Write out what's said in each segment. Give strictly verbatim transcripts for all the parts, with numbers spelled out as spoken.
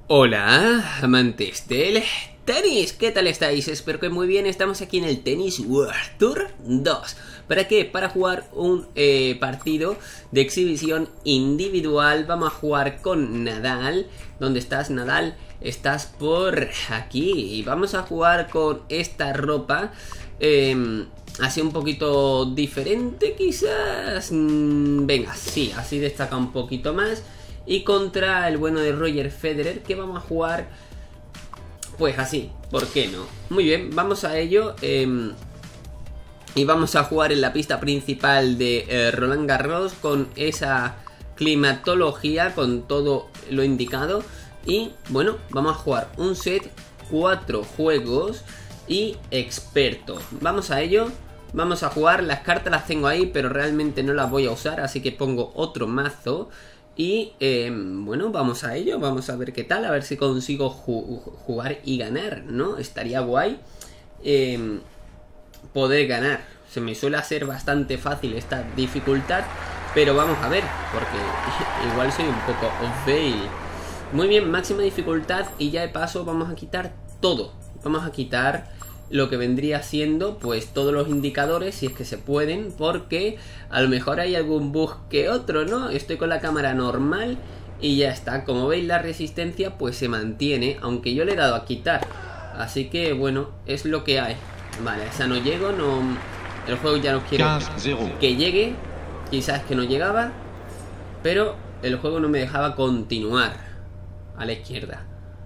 Hola, amantes del tenis, ¿qué tal estáis? Espero que muy bien. Estamos aquí en el Tennis World Tour dos. ¿Para qué? Para jugar un eh, partido de exhibición individual. Vamos a jugar con Nadal. ¿Dónde estás, Nadal? Estás por aquí. Y vamos a jugar con esta ropa eh, así un poquito diferente quizás. mm, Venga, sí, así destaca un poquito más. Y contra el bueno de Roger Federer, que vamos a jugar pues así, ¿por qué no? Muy bien, vamos a ello. eh, Y vamos a jugar en la pista principal de eh, Roland Garros, con esa climatología, con todo lo indicado. Y bueno, vamos a jugar un set, cuatro juegos y experto. Vamos a ello. Vamos a jugar, las cartas las tengo ahí, pero realmente no las voy a usar, así que pongo otro mazo. Y eh, bueno, vamos a ello, vamos a ver qué tal, a ver si consigo ju jugar y ganar, ¿no? Estaría guay eh, poder ganar. Se me suele hacer bastante fácil esta dificultad, pero vamos a ver, porque igual soy un poco fail. Muy bien, máxima dificultad y ya de paso vamos a quitar todo. Vamos a quitar lo que vendría siendo pues todos los indicadores, si es que se pueden, porque a lo mejor hay algún bug que otro, ¿no? Estoy con la cámara normal y ya está. Como veis, la resistencia pues se mantiene, aunque yo le he dado a quitar, así que bueno, es lo que hay. Vale, a esa no llego, no. El juego ya no quiere que llegue. Quizás que no llegaba, pero el juego no me dejaba continuar. A la izquierda.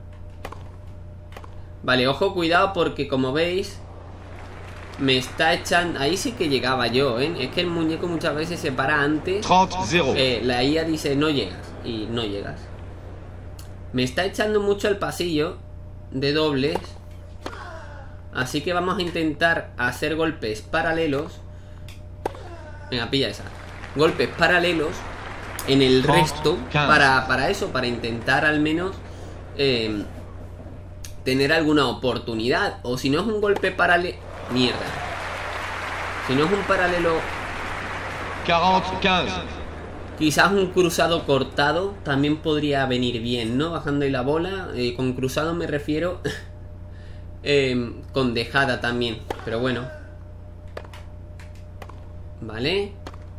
Vale, ojo, cuidado, porque como veis me está echando. Ahí sí que llegaba yo, ¿eh? Es que el muñeco muchas veces se para antes. eh, La I A dice no llegas y no llegas. Me está echando mucho el pasillo de dobles, así que vamos a intentar hacer golpes paralelos. Venga, pilla esa. Golpes paralelos en el resto. Para, para eso, para intentar al menos eh, tener alguna oportunidad. O si no es un golpe paralelo. Mierda. Si no es un paralelo, quizás un cruzado cortado también podría venir bien, ¿no? Bajando ahí la bola. eh, Con cruzado me refiero eh, con dejada también. Pero bueno. Vale.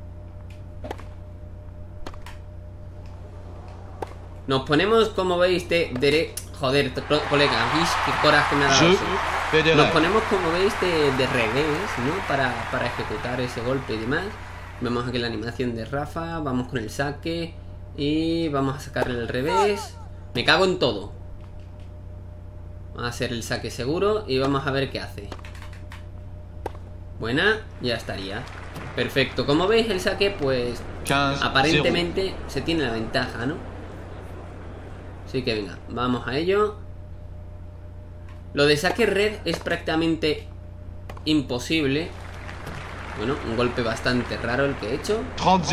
Nos ponemos, como veis, de derecho. Joder, colega, ¿veis qué coraje me ha dado? ¿Sí? Nos ponemos, como veis, de, de revés, ¿no? Para, para ejecutar ese golpe y demás. Vemos aquí la animación de Rafa. Vamos con el saque. Y vamos a sacarle el revés. Me cago en todo. Vamos a hacer el saque seguro. Y vamos a ver qué hace. Buena, ya estaría. Perfecto, como veis el saque pues aparentemente se tiene la ventaja, ¿no? Así que venga, vamos a ello. Lo de saque red es prácticamente imposible. Bueno, un golpe bastante raro el que he hecho.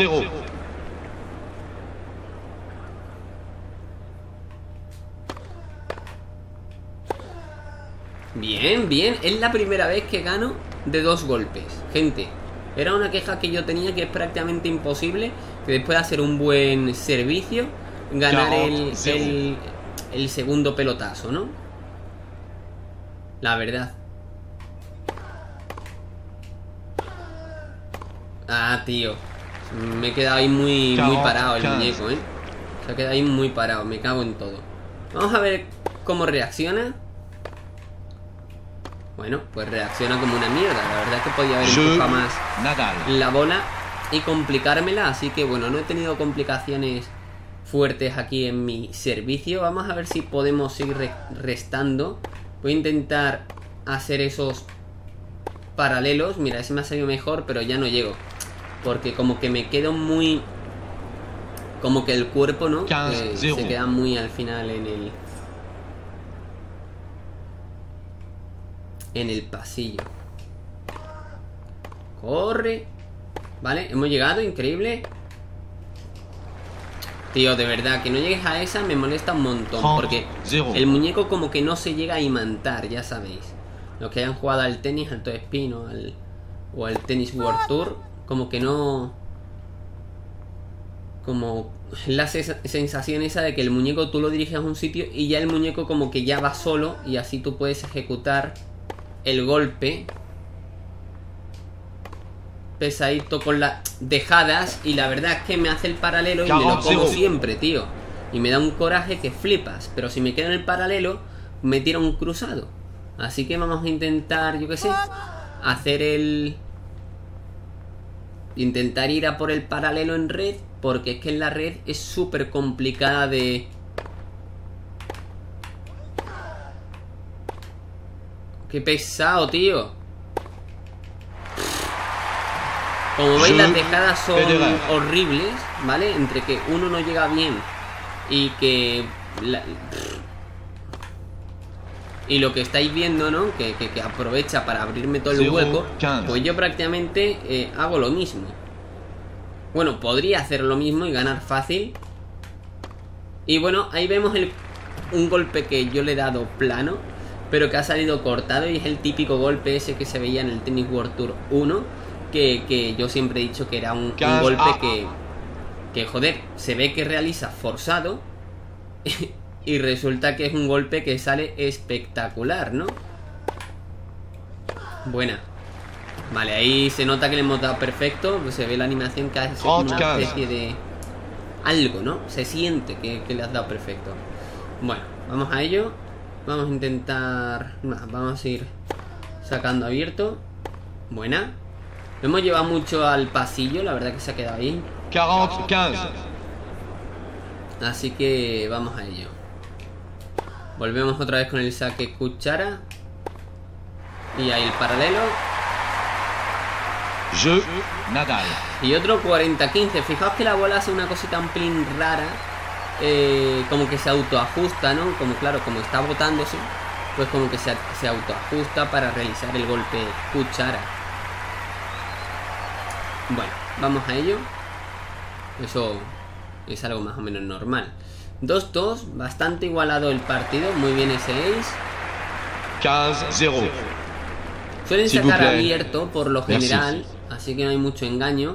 Bien, bien, es la primera vez que gano de dos golpes, gente. Era una queja que yo tenía, que es prácticamente imposible, que después de hacer un buen servicio, ganar el, el, el segundo pelotazo, ¿no? La verdad. Ah, tío. Me he quedado ahí muy, muy parado el muñeco, ¿eh? Se ha quedado ahí muy parado, me cago en todo. Vamos a ver cómo reacciona. Bueno, pues reacciona como una mierda. La verdad es que podía haber empujado más la bola y complicármela. Así que bueno, no he tenido complicaciones fuertes aquí en mi servicio. Vamos a ver si podemos seguir re restando. Voy a intentar hacer esos paralelos. Mira, ese me ha salido mejor, pero ya no llego, porque como que me quedo muy... Como que el cuerpo, ¿no? Eh, se queda muy al final en el... En el pasillo. Corre. Vale, hemos llegado, increíble. Tío, de verdad, que no llegues a esa me molesta un montón, porque el muñeco como que no se llega a imantar, ya sabéis. Los que hayan jugado al tenis, al Top Spin o al, o al Tennis World Tour, como que no... como la sensación esa de que el muñeco tú lo diriges a un sitio y ya el muñeco como que ya va solo y así tú puedes ejecutar el golpe pesadito con las dejadas. Y la verdad es que me hace el paralelo y me lo como siempre, tío. Y me da un coraje que flipas. Pero si me quedo en el paralelo, me tira un cruzado. Así que vamos a intentar, yo qué sé, hacer el... intentar ir a por el paralelo en red. Porque es que en la red es súper complicada de... Qué pesado, tío. Como veis, las dejadas son horribles, ¿vale? Entre que uno no llega bien y que... La... Y lo que estáis viendo, ¿no? Que, que, que aprovecha para abrirme todo el hueco. Pues yo prácticamente eh, hago lo mismo. Bueno, podría hacer lo mismo y ganar fácil. Y bueno, ahí vemos el, un golpe que yo le he dado plano, pero que ha salido cortado. Y es el típico golpe ese que se veía en el Tennis World Tour uno. Que, que yo siempre he dicho que era un, un golpe que, que, joder, se ve que realiza forzado. Y resulta que es un golpe que sale espectacular, ¿no? Buena. Vale, ahí se nota que le hemos dado perfecto. Pues se ve la animación que hace una especie de... algo, ¿no? Se siente que, que le has dado perfecto. Bueno, vamos a ello. Vamos a intentar... Vamos a ir sacando abierto. Buena. Lo hemos llevado mucho al pasillo, la verdad que se ha quedado ahí. cuarenta, quince. Así que vamos a ello. Volvemos otra vez con el saque cuchara. Y ahí el paralelo. Je, Nadal. Y otro cuarenta quince. Fijaos que la bola hace una cosita un pelín rara. Eh, como que se autoajusta, ¿no? Como claro, como está botándose, pues como que se, se autoajusta para realizar el golpe cuchara. Bueno, vamos a ello. Eso es algo más o menos normal. dos dos, bastante igualado el partido. Muy bien ese ace. quince cero. Suelen sacar abierto por lo general, así que no hay mucho engaño.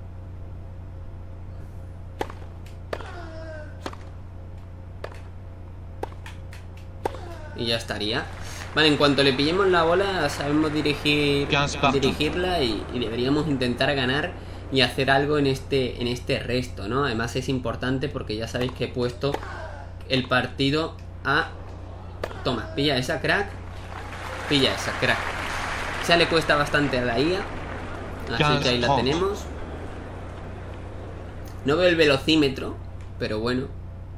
Y ya estaría. Vale, en cuanto le pillemos la bola sabemos dirigir, dirigirla y, y deberíamos intentar ganar y hacer algo en este, en este resto, ¿no? Además es importante porque ya sabéis que he puesto el partido a... Toma, pilla esa, crack. Pilla esa, crack. Ya le cuesta bastante a la I A. Así que ahí la tenemos. No veo el velocímetro, pero bueno.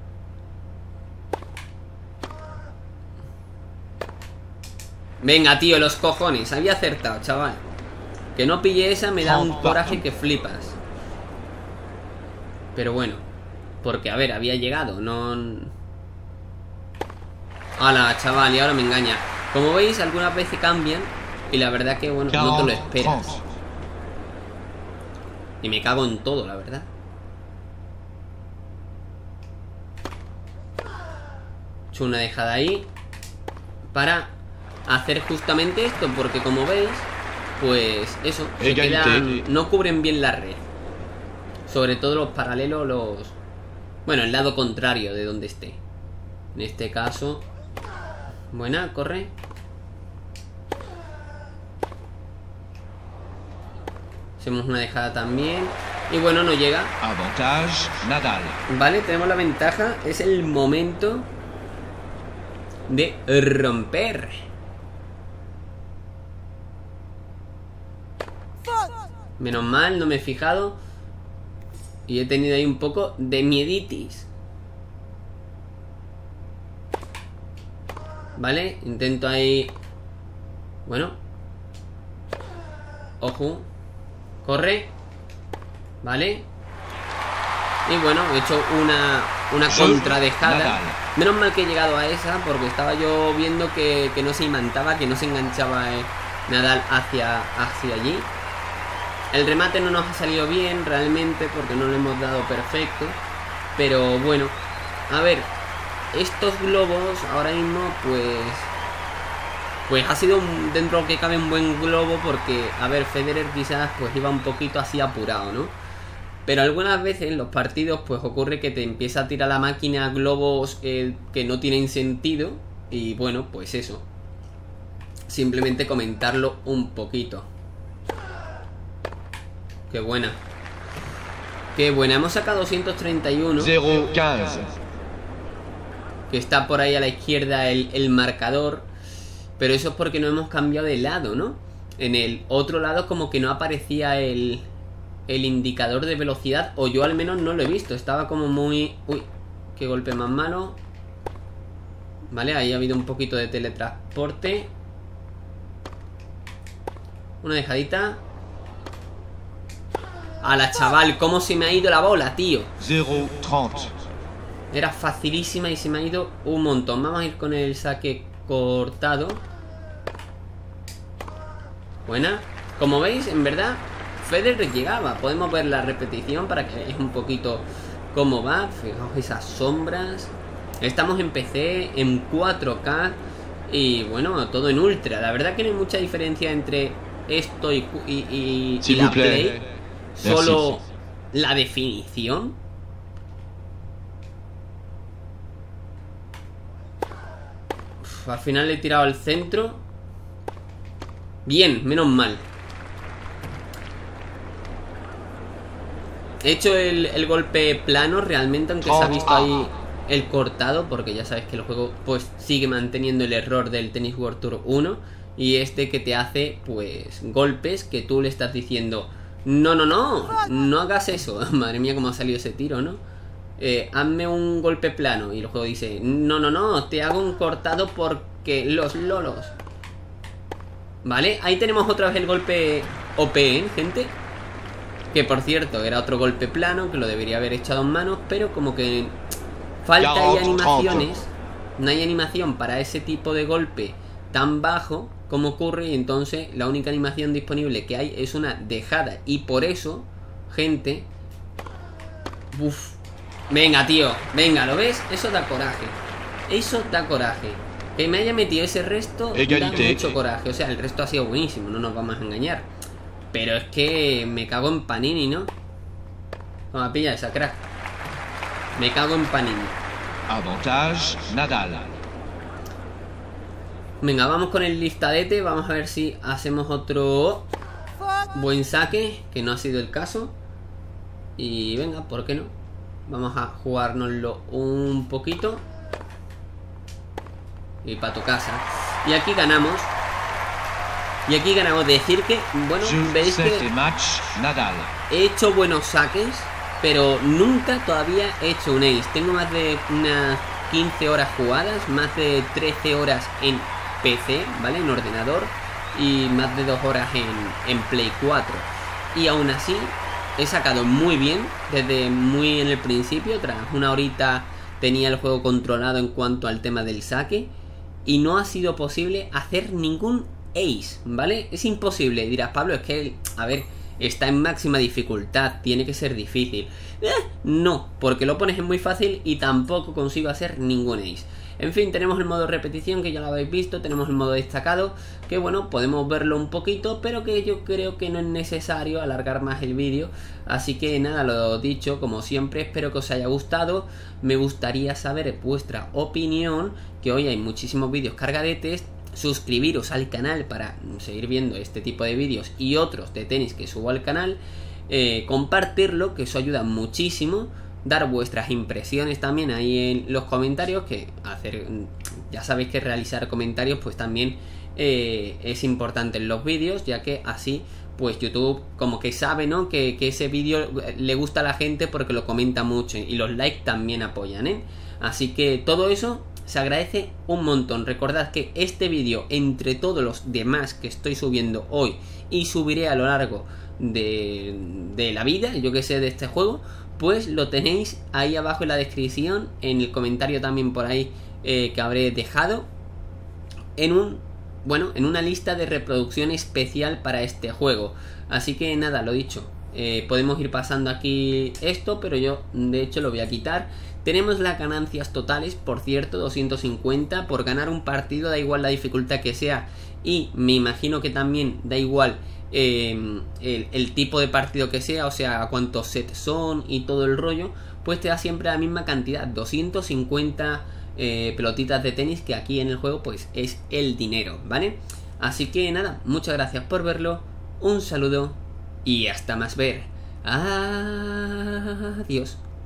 Venga, tío, los cojones. Había acertado, chaval. Que no pille esa me da un coraje que flipas. Pero bueno. Porque, a ver, había llegado. No... Hala, chaval, y ahora me engaña. Como veis, algunas veces cambian. Y la verdad que, bueno, no te lo esperas. Y me cago en todo, la verdad. He hecho una dejada ahí para hacer justamente esto, porque como veis, pues eso, se quedan, no cubren bien la red. Sobre todo los paralelos, los... Bueno, el lado contrario de donde esté. En este caso... Buena, corre. Hacemos una dejada también. Y bueno, no llega. Avantage, Nadal. Vale, tenemos la ventaja. Es el momento de romper. Menos mal, no me he fijado. Y he tenido ahí un poco de mieditis. Vale, intento ahí. Bueno. Ojo. Corre. Vale. Y bueno, he hecho una, una contradejada. Menos mal que he llegado a esa, porque estaba yo viendo que, que no se imantaba, que no se enganchaba eh, Nadal hacia, hacia allí. El remate no nos ha salido bien realmente, porque no lo hemos dado perfecto. Pero bueno, a ver, estos globos ahora mismo pues... Pues ha sido un, dentro de lo que cabe un buen globo, porque, a ver, Federer quizás pues iba un poquito así apurado, ¿no? Pero algunas veces en los partidos pues ocurre que te empieza a tirar la máquina globos eh, que no tienen sentido. Y bueno, pues eso. Simplemente comentarlo un poquito. Qué buena. Qué buena. Hemos sacado doscientos treinta y uno. cero quince. Que está por ahí a la izquierda el, el marcador. Pero eso es porque no hemos cambiado de lado, ¿no? En el otro lado como que no aparecía el... el indicador de velocidad, o yo al menos no lo he visto. Estaba como muy... Uy, qué golpe más malo. Vale, ahí ha habido un poquito de teletransporte. Una dejadita. ¡Hala, chaval! ¿Cómo se me ha ido la bola, tío? cero treinta. Era facilísima y se me ha ido un montón. Vamos a ir con el saque cortado. Buena. Como veis, en verdad... Federer llegaba, podemos ver la repetición para que veáis un poquito cómo va. Fijaos esas sombras. Estamos en P C, en cuatro K y bueno, todo en ultra. La verdad que no hay mucha diferencia entre esto y, y, y, y la Play. Solo la definición. Uf, al final le he tirado al centro. Bien, menos mal. He hecho el, el golpe plano realmente, aunque se ha visto ahí el cortado, porque ya sabes que el juego pues sigue manteniendo el error del Tennis World Tour uno. Y este que te hace pues golpes que tú le estás diciendo no, no, no, no hagas eso. Madre mía cómo ha salido ese tiro, ¿no? Eh, hazme un golpe plano. Y el juego dice no, no, no, te hago un cortado porque los lolos. Vale, ahí tenemos otra vez el golpe O P, ¿eh, gente? Que por cierto, era otro golpe plano, que lo debería haber echado en manos, pero como que falta ahí animaciones. No hay animación para ese tipo de golpe tan bajo como ocurre, y entonces la única animación disponible que hay es una dejada. Y por eso, gente... Uf. Venga, tío, venga, ¿lo ves? Eso da coraje. Eso da coraje. Que me haya metido ese resto da mucho coraje. O sea, el resto ha sido buenísimo, no nos vamos a engañar. Pero es que me cago en Panini, ¿no? Toma, pilla esa, crack. Me cago en Panini. Avantage Nadal. Venga, vamos con el listadete. Vamos a ver si hacemos otro buen saque, que no ha sido el caso. Y venga, ¿por qué no? Vamos a jugárnoslo un poquito. Y para tu casa. Y aquí ganamos. Y aquí ganamos. Decir que, bueno, veis que he hecho buenos saques, pero nunca todavía he hecho un ace. Tengo más de unas quince horas jugadas, más de trece horas en P C, ¿vale? En ordenador. Y más de dos horas en, en Play cuatro. Y aún así he sacado muy bien desde muy en el principio. Tras una horita tenía el juego controlado en cuanto al tema del saque. Y no ha sido posible hacer ningún ace, ¿vale? Es imposible. Dirás, Pablo, es que, a ver, está en máxima dificultad, tiene que ser difícil. Eh, no, porque lo pones en muy fácil y tampoco consigo hacer ningún ace. En fin, tenemos el modo repetición, que ya lo habéis visto. Tenemos el modo destacado, que bueno, podemos verlo un poquito, pero que yo creo que no es necesario alargar más el vídeo. Así que nada, lo dicho, como siempre, espero que os haya gustado. Me gustaría saber vuestra opinión, que hoy hay muchísimos vídeos cargadetes. Suscribiros al canal para seguir viendo este tipo de vídeos y otros de tenis que subo al canal. eh, Compartirlo, que eso ayuda muchísimo. Dar vuestras impresiones también ahí en los comentarios, que hacer, ya sabéis que realizar comentarios pues también eh, es importante en los vídeos, ya que así pues YouTube como que sabe, ¿no? Que, que ese vídeo le gusta a la gente porque lo comenta mucho, y los likes también apoyan, ¿eh? Así que todo eso se agradece un montón. Recordad que este vídeo, entre todos los demás que estoy subiendo hoy y subiré a lo largo de, de la vida, yo que sé, de este juego, pues lo tenéis ahí abajo en la descripción, en el comentario también por ahí eh, que habré dejado, en un, bueno, en una lista de reproducción especial para este juego. Así que nada, lo dicho, eh, podemos ir pasando aquí esto, pero yo de hecho lo voy a quitar. Tenemos las ganancias totales, por cierto, doscientos cincuenta por ganar un partido, da igual la dificultad que sea, y me imagino que también da igual eh, el, el tipo de partido que sea, o sea, cuántos sets son y todo el rollo, pues te da siempre la misma cantidad, doscientos cincuenta eh, pelotitas de tenis, que aquí en el juego pues es el dinero, ¿vale? Así que nada, muchas gracias por verlo, un saludo y hasta más ver. Adiós.